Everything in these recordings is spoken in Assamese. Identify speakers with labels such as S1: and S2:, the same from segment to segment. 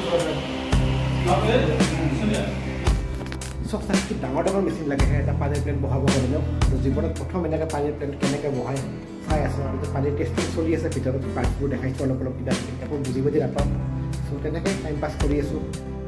S1: চব কি ডাঙৰ ডাঙৰ মেচিন লাগে এটা পানীৰ প্লেণ্ট বহাব কাৰণেও জীৱনত প্ৰথম এনেকৈ পানীৰ প্লেণ্ট কেনেকৈ বহাই চাই আছোঁ আৰু পানীৰ টেষ্টিং চলি আছে ভিতৰত পাৰ্টবোৰ দেখাইছোঁ অলপ অলপ কিবা একো বুজি বুজি নাপাওঁ চ' তেনেকৈ টাইম পাছ কৰি আছোঁ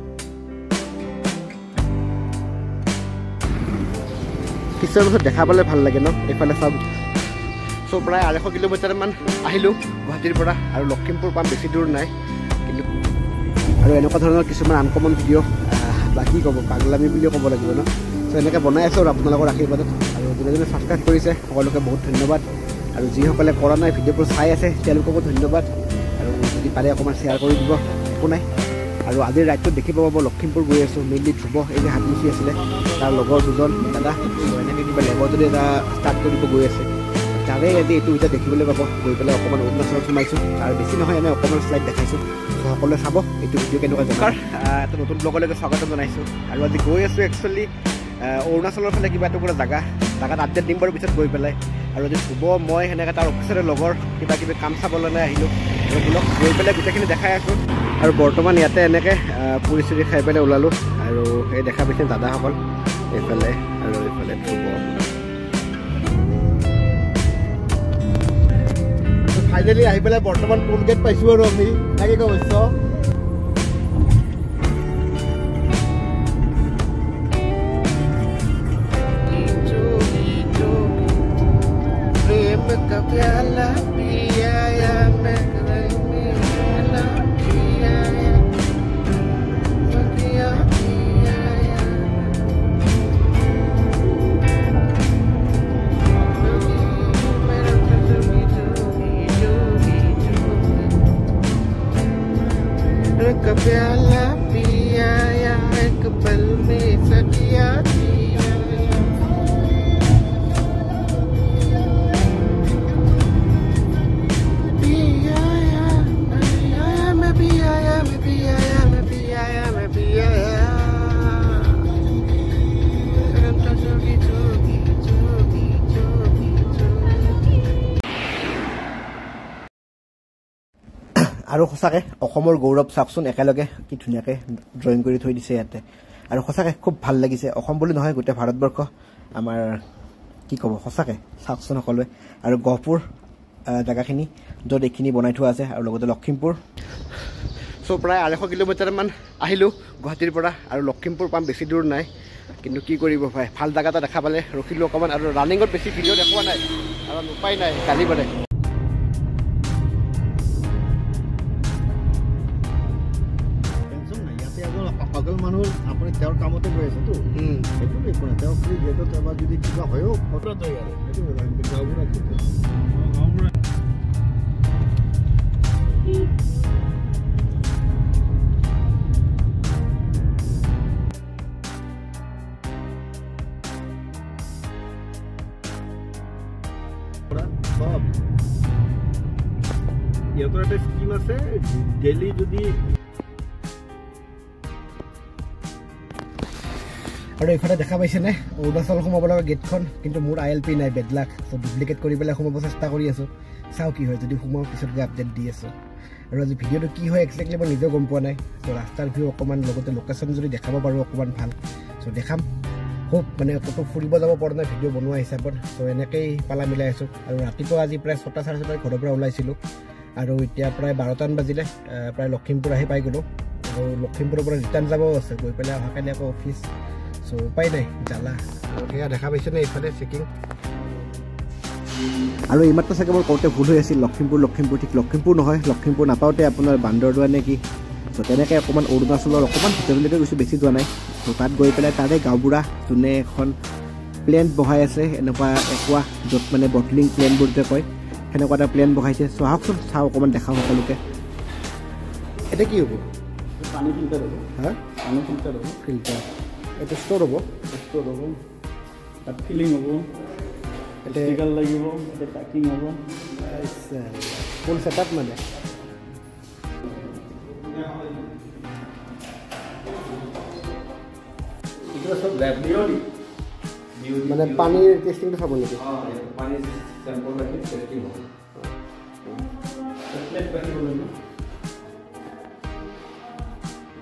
S1: কিছুমান বস্তু দেখা পালে ভাল লাগে ন এইফালে চাওক চ' প্ৰায় 250 কিলোমিটাৰমান আহিলোঁ গুৱাহাটীৰ পৰা আৰু লখিমপুৰ পাম বেছি দূৰ নাই কিন্তু আৰু এনেকুৱা ধৰণৰ কিছুমান আনকমন ভিডিঅ' বা কি ক'ব পাগলামি বুলিও ক'ব লাগিব ন চ' এনেকৈ বনাই আছোঁ আৰু আপোনালোকৰ আশীৰ্বাদত আৰু যোনে যোনে ছাবস্ক্ৰাইব কৰিছে সকলোকে বহুত ধন্যবাদ আৰু যিসকলে কৰা নাই ভিডিঅ'বোৰ চাই আছে তেওঁলোককো ধন্যবাদ আৰু যদি পাৰে অকণমান শ্বেয়াৰ কৰি দিব একো নাই আৰু আজিৰ ৰাইডটোত দেখি পাব লখিমপুৰ গৈ আছোঁ মেইনলি ধ্ৰুৱ এই যে হাতমুচি আছিলে তাৰ লগৰ দুজন দাদা এনেকৈ কিবা লেবৰ যদি এটা ষ্টাৰ্ট কৰিব গৈ আছে তাৰে আজি এইটো এতিয়া দেখিবলৈ পাব গৈ পেলাই অকণমান অৰুণাচলত সোমাইছোঁ আৰু বেছি নহয় এনেই অকণমান শ্লাইড দেখাইছোঁ সকলোৱে চাব এইটো ভিডিঅ' কেনেকুৱা জনাৰ এটা নতুন ব্লগলৈকে স্বাগতম জনাইছোঁ আৰু আজি গৈ আছোঁ একচুৱেলি অৰুণাচলৰ ফালে কিবা এটুকুৰা জেগাত আপডেট দিম বাৰু পিছত গৈ পেলাই আৰু আজি ধ্ৰুৱ মই সেনেকৈ তাৰ অফিচৰে লগৰ কিবা কিবি কাম চাবলৈ আহিলোঁ আৰু ব্লগ গৈ পেলাই গোটেইখিনি দেখাই আছোঁ আৰু বৰ্তমান ইয়াতে এনেকৈ পুৰি চুৰি খাই পেলাই ওলালোঁ আৰু এই দেখা পাইছে দাদাসকল এইফালে আৰু এইফালে ধ্ৰুৱ ফাইনেলি আহি পেলাই বৰ্তমান টোল গেট পাইছোঁ আৰু আমি তাকে কৈছ प्याला पिया या एक पल में सजिया আৰু সঁচাকৈ অসমৰ গৌৰৱ চাওকচোন একেলগে কি ধুনীয়াকৈ ড্ৰয়িং কৰি থৈ দিছে ইয়াতে আৰু সঁচাকৈ খুব ভাল লাগিছে অসম বুলি নহয় গোটেই ভাৰতবৰ্ষ আমাৰ কি ক'ব সঁচাকৈ চাওকচোন সকলোৱে আৰু গহপুৰ জেগাখিনি য'ত এইখিনি বনাই থোৱা আছে আৰু লগতে লখিমপুৰ চ' প্ৰায় 250 কিলোমিটাৰমান আহিলোঁ গুৱাহাটীৰ পৰা আৰু লখিমপুৰ পাম বেছি দূৰ নাই কিন্তু কি কৰিব ভাই ভাল জেগা এটা দেখা পালে ৰখিলোঁ অকণমান আৰু ৰানিঙত বেছি ভিডিঅ' দেখুওৱা নাই কাৰণ উপায় নাই গালি পাৰে
S2: পাগল মানুহ আপুনি তেওঁৰ কামতে গৈ আছেতো সেইটো একো নাই তেওঁ ফ্ৰী গেটত এবাৰ যদি কিবা হয়ও ফটো তৈ আৰু সেইটো গাঁওবোৰ সব ইহঁতৰ এটা স্কিম আছে ডেইলি যদি
S1: আৰু এইফালে দেখা পাইছেনে অৰুণাচল সোমাব লগা গেটখন কিন্তু মোৰ ILP নাই বেডলাক চ' ডুপ্লিকেট কৰি পেলাই সোমাব চেষ্টা কৰি আছোঁ চাওঁ কি হয় যদি সোমাওঁ পিছত গৈ আপডেট দি আছোঁ আৰু আজি ভিডিঅ'টো কি হয় একজেক্টলি মই নিজেও গম পোৱা নাই চ' ৰাস্তাৰ ভিউ অকণমান লগতে লোকেশ্যন যদি দেখাব পাৰোঁ অকণমান ভাল চ' দেখাম খুব মানে ক'তো ফুৰিব যাব পৰা নাই ভিডিঅ' বনোৱা হিচাপত চ' এনেকৈয়ে পালা মিলাই আছোঁ আৰু ৰাতিপুৱা আজি প্ৰায় 6টা 6:30 ঘৰৰ পৰা ওলাইছিলোঁ আৰু এতিয়া প্ৰায় 12টামান বাজিলে প্ৰায় লখিমপুৰ আহি পাই গ'লোঁ আৰু লখিমপুৰৰ পৰা ৰিটাৰ্ণ যাবও আছে গৈ পেলাই অহাকালি আকৌ অফিচ চ' উপায় নাই জ্বালা আৰু সেয়া দেখা পাইছেনে এইফালে চেকিং আৰু এইমাত্ৰ চাগে মোৰ কওঁতে ভুল হৈ আছিল লখিমপুৰ ঠিক লখিমপুৰ নহয় লখিমপুৰ নাপাওঁতে আপোনাৰ বান্দৰদোৱা নে কি চ' তেনেকৈ অকণমান অৰুণাচলৰ অকণমান ভিতৰলৈকে গৈছোঁ বেছি যোৱা নাই চ' তাত গৈ পেলাই তাৰে গাঁওবুঢ়া যোনে এখন প্লেণ্ট বহাই আছে এনেকুৱা একোৱা য'ত মানে বটলিং প্লেণ্টবোৰ যে কয় সেনেকুৱা এটা প্লেণ্ট বহাইছে চ' আহকচোন চাওঁ অকণমান দেখাওঁ সকলোকে এতিয়া কি হ'ব
S2: পানী ফিল্টাৰ হ'ব
S1: হা
S2: পানী ফিল্টাৰ হ'ব
S1: ফিল্টাৰ এটা ষ্ট'ৰ হ'ব
S2: তাত ফিলিং হ'ব ষ্টিকাৰ লাগিব এটা পেকিং হ'ব
S1: ফুল ছেটআপ মানে
S2: সব ল্যাব ডিওডি
S1: মানে পানীৰ টেষ্টিংটো চাব নেকি
S2: পানী স্যাম্পল ৰাখি টেষ্টিং হ'ব প্লেট ৰাখিব লাগিব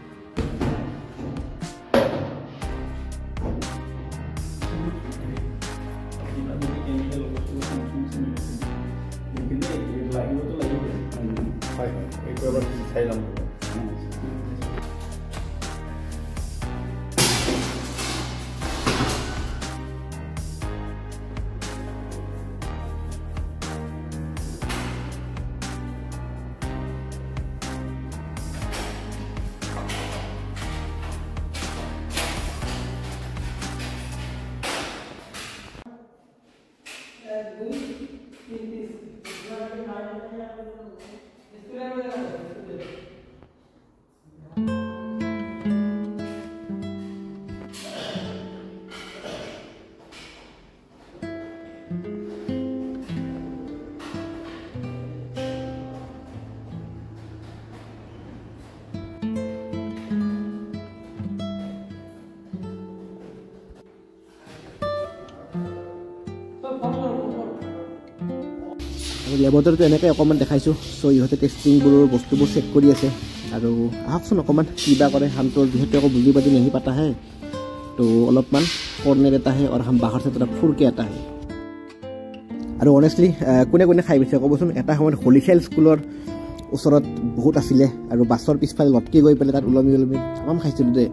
S1: লেবৰেটৰীটো এনেকৈ অকণমান দেখাইছোঁ চ' ইহঁতে টেষ্টিংবোৰৰ বস্তুবোৰ চেক কৰি আছে আৰু আহকচোন অকণমান কিবা কৰে হামটোৰ যিহেতু আকৌ বুজি পাতি নেহি পাতা হে তো অলপমান কৰ্ণেৰ এটা হে আৰু হাম বাঁহৰ চেট এটা ফুৰকে এটা হে আৰু অনেষ্টলি কোনে কোনে খাই পাইছে ক'বচোন এটা সময়ত হলিফেল স্কুলৰ ওচৰত বহুত আছিলে আৰু বাছৰ পিছফালে লটকি গৈ পেলাই তাত ওলমি ওলমি তামাম খাইছিলোঁ দেই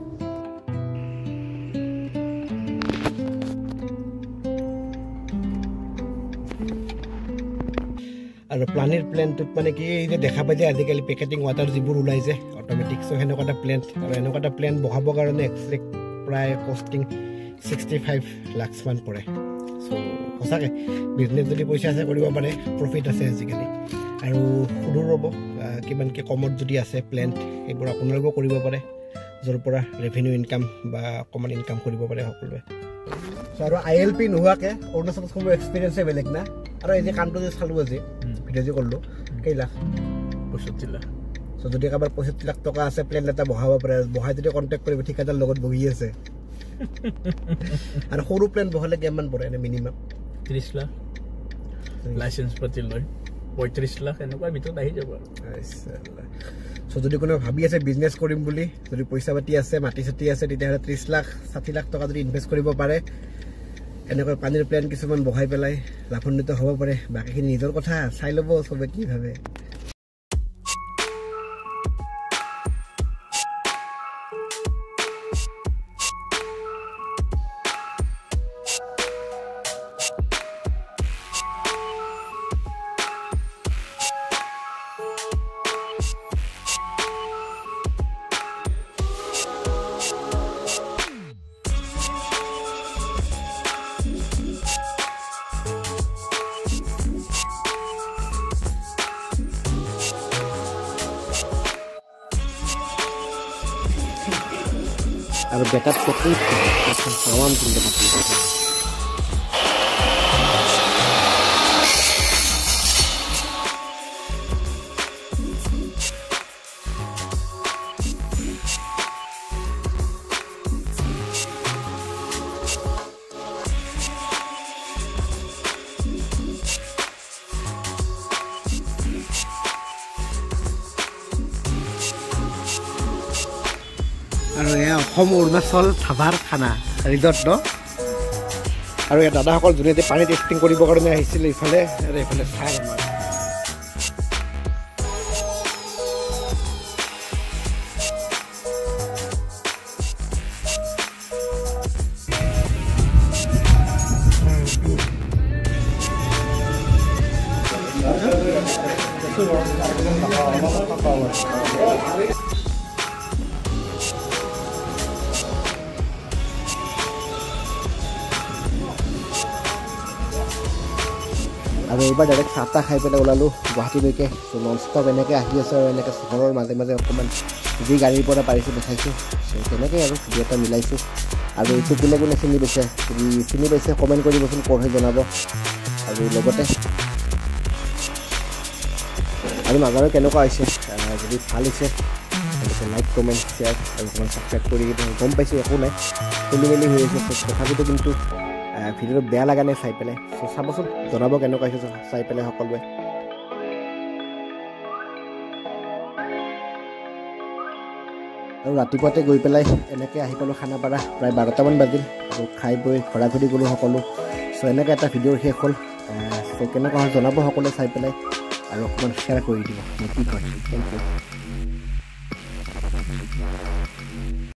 S1: আৰু প্লানিৰ প্লেনটোত মানে কি এই যে দেখা পাই যে আজিকালি পেকেটিং ৱাটাৰ যিবোৰ ওলাই যে অট'মেটিক চ' সেনেকুৱা এটা প্লেন আৰু এনেকুৱা এটা প্লেন বহাবৰ কাৰণে এক্সেক্ট প্ৰায় কষ্টিং 65 লাখমান পৰে চ' সঁচাকৈ বিজনেছ যদি পইচা আছে কৰিব পাৰে প্ৰফিট আছে আজিকালি আৰু সুদূৰ ৰ'ব কিমানকৈ কমত যদি আছে প্লেন সেইবোৰ আপোনালোকেও কৰিব পাৰে য'ৰ পৰা ৰেভিনিউ ইনকাম বা অকণমান ইনকাম কৰিব পাৰে সকলোৱে চ' আৰু ILP নোহোৱাকৈ অৰুণাচলত সময় এক্সপিৰিয়েঞ্চে বেলেগ না আৰু এই যে কামটো যে চালোঁ আজি ভিডিঅ' যে কৰিলোঁ কেই লাখ 65 লাখ চ' যদি কাৰোবাৰ 65 লাখ টকা আছে প্লেন এটা বহাব পাৰে বহাই যদি কণ্টেক্ট কৰিব ঠিকাদাৰ লগত বহি আছে আৰু সৰু প্লেন বহালে কিমান পৰে এনে মিনিমাম
S3: 30 লাখ লাইসেন্স পাতি লৈ 35 লাখ এনেকুৱা ভিতৰত আহি যাব
S1: চ' যদি কোনোবাই ভাবি আছে বিজনেছ কৰিম বুলি যদি পইচা পাতি আছে মাটি চাতি আছে তেতিয়াহ'লে 30 লাখ 60 লাখ টকা যদি ইনভেষ্ট কৰিব পাৰে এনেকৈ পানীৰ প্লেন কিছুমান বহাই পেলাই লাভান্বিত হ'ব পাৰে বাকীখিনি নিজৰ কথা চাই ল'ব চবে কি ভাবে আৰু বেকআপ পেকিং সামান কিনতে পাৰি আৰু এয়া অসম অৰুণাচল ধাবাৰ খানা ৰিজৰ্ট ন আৰু এই দাদাসকল যোনে যে পানী টেষ্টিং কৰিবৰ কাৰণে আহিছিলে ইফালে আৰু এইফালে চাই আমাৰ আৰু এইবাৰ ডাইৰেক্ট চাহ তাহ খাই পেলাই ওলালোঁ গুৱাহাটীলৈকে চ' নন ষ্টপ এনেকৈ আহি আছে আৰু এনেকৈ চহৰৰ মাজে মাজে অকণমান যি গাড়ীৰ পৰা পাৰিছোঁ দেখাইছোঁ চ' তেনেকৈ আৰু দুই এটা মিলাইছোঁ আৰু এইটো কোনে কোনে চিনি পাইছে চিনি পাইছে কমেণ্ট কৰিবচোন ক'ৰ হৈ জনাব আৰু লগতে আৰু নাজানো কেনেকুৱা হৈছে যদি ভাল হৈছে তেনেকৈ লাইক কমেণ্ট শ্বেয়াৰ আৰু অকণমান ছাবস্ক্ৰাইব কৰি গম পাইছোঁ একো নাই খেলি মেলি হৈ আছে তথাপিতো কিন্তু ভিডিঅ'টো বেয়া লগা নাই চাই পেলাই চ' চাবচোন জনাব কেনেকুৱা হৈছে চাই পেলাই সকলোৱে আৰু ৰাতিপুৱাতে গৈ পেলাই এনেকৈ আহি পালোঁ খানাপাৰা প্ৰায় 12টামান বাজিল আৰু খাই বৈ ঘৰা ঘূৰি গ'লোঁ সকলো চ' এনেকৈ এটা ভিডিঅ'ৰ শেষ হ'ল চ' কেনেকুৱা হয় জনাব সকলোৱে চাই পেলাই আৰু অকণমান শ্বেয়াৰ কৰি দিব মই কি কৰিছোঁ থেংক ইউ